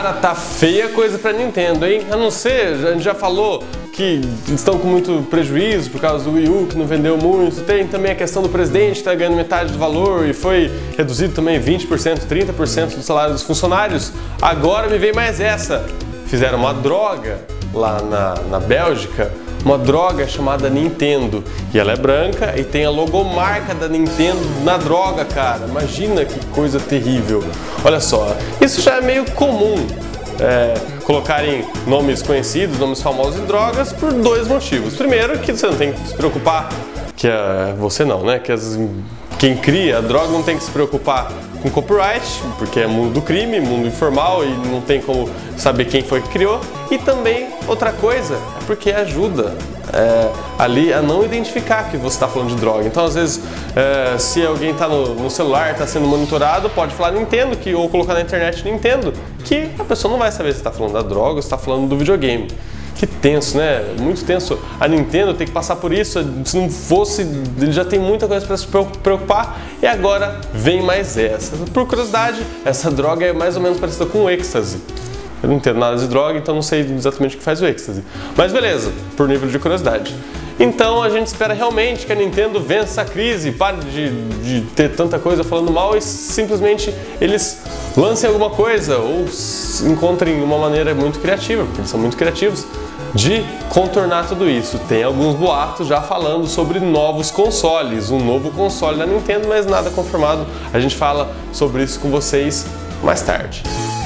Cara, tá feia coisa pra Nintendo, hein? A não ser, a gente já falou que estão com muito prejuízo por causa do Wii U, que não vendeu muito. Tem também a questão do presidente que tá ganhando metade do valor e foi reduzido também 20%, 30% do salário dos funcionários. Agora me vem mais essa. Fizeram uma droga lá na Bélgica, uma droga chamada Nintendo. E ela é branca e tem a logomarca da Nintendo na droga, cara. Imagina que coisa terrível. Olha só, isso já é meio comum. Colocarem nomes conhecidos, nomes famosos em drogas por dois motivos. Primeiro, que você não tem que se preocupar, você não, né? Quem cria a droga não tem que se preocupar com copyright, porque é mundo do crime, mundo informal e não tem como saber quem foi que criou. E também, outra coisa, é porque ajuda ali a não identificar que você está falando de droga. Então, às vezes, se alguém está no celular, está sendo monitorado, pode falar Nintendo, ou colocar na internet Nintendo, que a pessoa não vai saber se está falando da droga ou se está falando do videogame. Que tenso, né? Muito tenso. A Nintendo tem que passar por isso. Se não fosse, ele já tem muita coisa para se preocupar. E agora vem mais essa. Por curiosidade, essa droga é mais ou menos parecida com o êxtase. Eu não entendo nada de droga, então não sei exatamente o que faz o êxtase. Mas beleza, por nível de curiosidade. Então a gente espera realmente que a Nintendo vença a crise, pare de ter tanta coisa falando mal e simplesmente eles lancem alguma coisa ou encontrem uma maneira muito criativa, porque eles são muito criativos, de contornar tudo isso. Tem alguns boatos já falando sobre novos consoles, um novo console da Nintendo, mas nada confirmado. A gente fala sobre isso com vocês mais tarde.